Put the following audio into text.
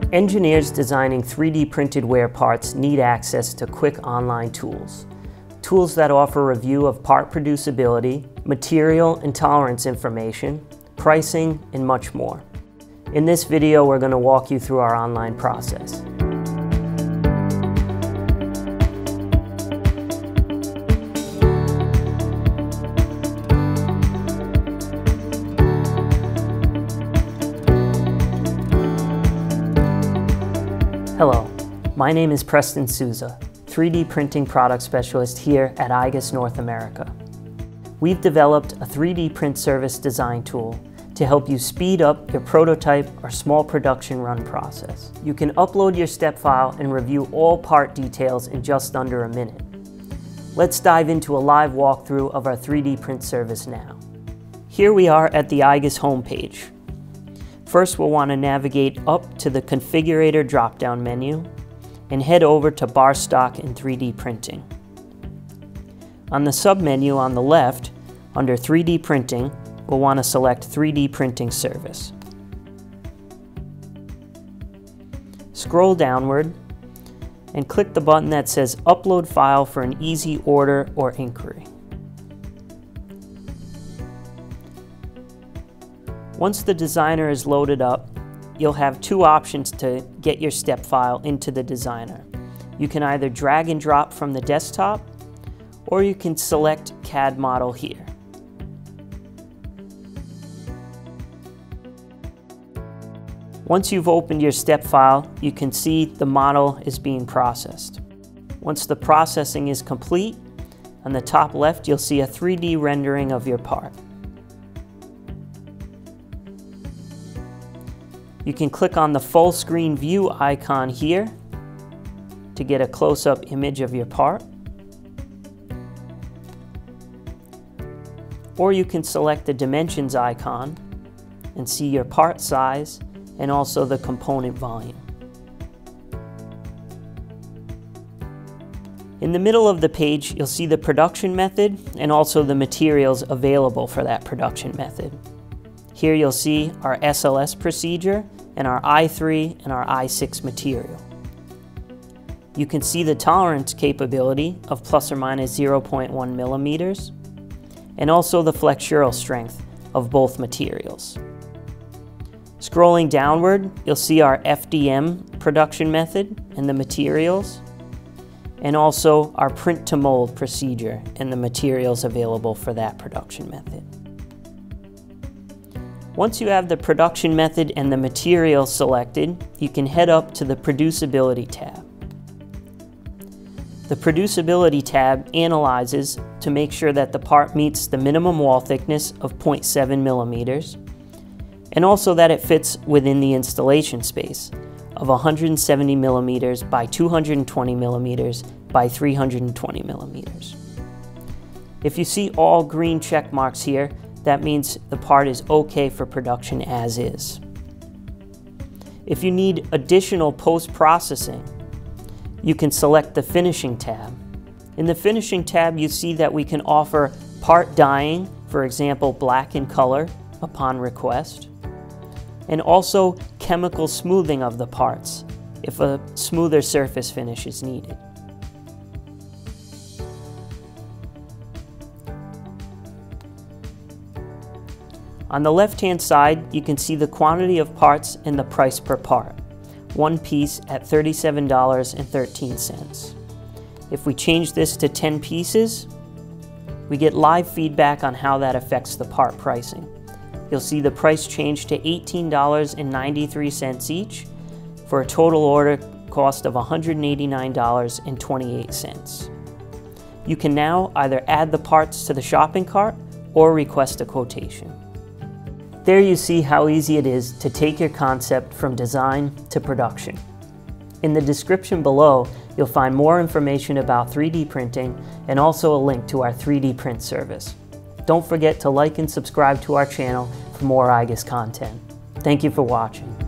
Engineers designing 3D printed wear parts need access to quick online tools. Tools that offer review of part producibility, material and tolerance information, pricing, and much more. In this video, we're going to walk you through our online process. Hello, my name is Preston Souza, 3D printing product specialist here at igus North America. We've developed a 3D print service design tool to help you speed up your prototype or small production run process. You can upload your step file and review all part details in just under a minute. Let's dive into a live walkthrough of our 3D print service now. Here we are at the igus homepage. First, we'll want to navigate up to the Configurator drop-down menu and head over to Bar Stock and 3D Printing. On the submenu on the left, under 3D Printing, we'll want to select 3D Printing Service. Scroll downward and click the button that says Upload File for an easy order or inquiry. Once the designer is loaded up, you'll have two options to get your step file into the designer. You can either drag and drop from the desktop, or you can select CAD model here. Once you've opened your step file, you can see the model is being processed. Once the processing is complete, on the top left you'll see a 3D rendering of your part. You can click on the full screen view icon here to get a close-up image of your part. Or you can select the dimensions icon and see your part size and also the component volume. In the middle of the page, you'll see the production method and also the materials available for that production method. Here you'll see our SLS procedure and our I3 and our I6 material. You can see the tolerance capability of plus or minus 0.1 millimeters and also the flexural strength of both materials. Scrolling downward, you'll see our FDM production method and the materials, and also our print to mold procedure and the materials available for that production method. Once you have the production method and the material selected, you can head up to the Producibility tab. The Producibility tab analyzes to make sure that the part meets the minimum wall thickness of 0.7 millimeters, and also that it fits within the installation space of 170 millimeters by 220 millimeters by 320 millimeters. If you see all green check marks here, that means the part is okay for production as is. If you need additional post-processing, you can select the Finishing tab. In the Finishing tab, you see that we can offer part dyeing, for example, black in color, upon request, and also chemical smoothing of the parts if a smoother surface finish is needed. On the left-hand side, you can see the quantity of parts and the price per part. One piece at $37.13. If we change this to 10 pieces, we get live feedback on how that affects the part pricing. You'll see the price change to $18.93 each for a total order cost of $189.28. You can now either add the parts to the shopping cart or request a quotation. There you see how easy it is to take your concept from design to production. In the description below, you'll find more information about 3D printing and also a link to our 3D print service. Don't forget to like and subscribe to our channel for more igus content. Thank you for watching.